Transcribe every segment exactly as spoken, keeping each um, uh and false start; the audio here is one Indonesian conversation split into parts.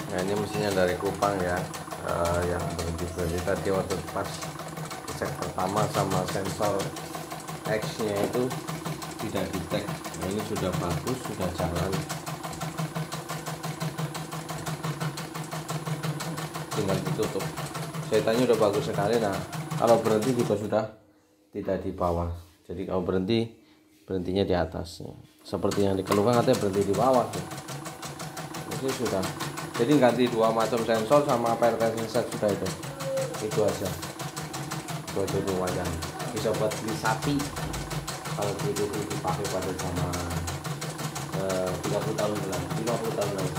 Nah ini mesinnya dari Kupang ya, uh, yang berhenti berhenti tadi waktu pas cek pertama sama sensor X nya itu tidak detect. Nah ini sudah bagus, sudah jalan, tinggal ditutup. Setannya udah bagus sekali. Nah kalau berhenti juga sudah tidak di bawah, jadi kalau berhenti berhentinya di atas ya. Seperti yang dikeluhkan katanya berhenti di bawah ya. Ini sudah, jadi ganti dua macam sensor sama pertensi set sudah itu itu aja buat itu wayang. Bisa buat beli sapi kalau itu dipakai pada zaman eh, tiga puluh tahun lalu, lima puluh tahun lalu.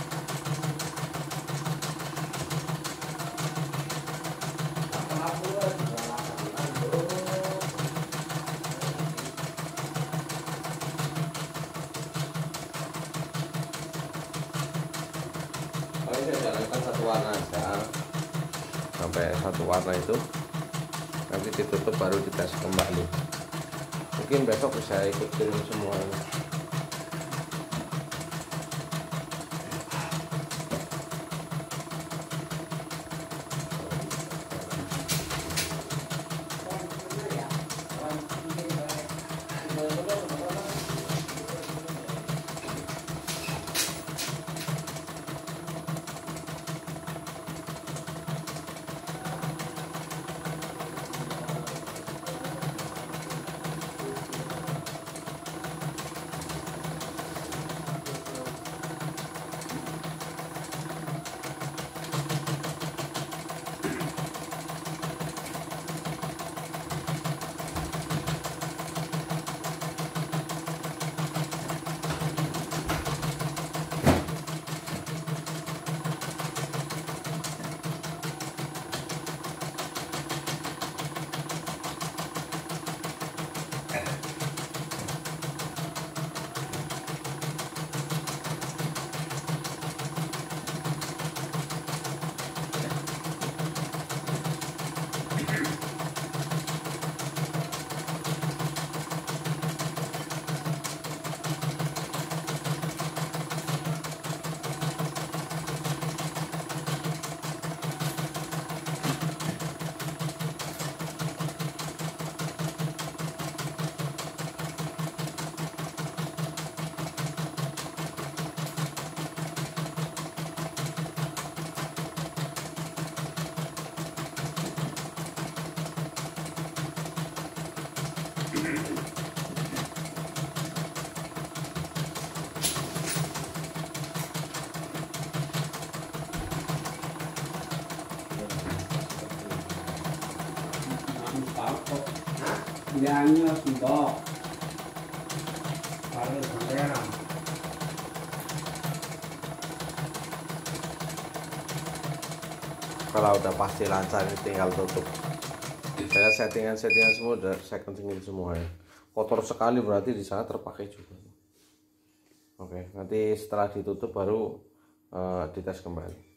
Kalau saya jalankan satu warna aja sampai satu warna itu, nanti ditutup baru dites kembali. Mungkin besok bisa ikut kirim semua ini. Bilangnya sudah kalau sampean Kalau udah pasti lancar tinggal tutup. Saya settingan-settingan semua udah saya kencingin semua ya. Kotor sekali berarti di sana terpakai juga. Oke, nanti setelah ditutup baru uh, dites kembali.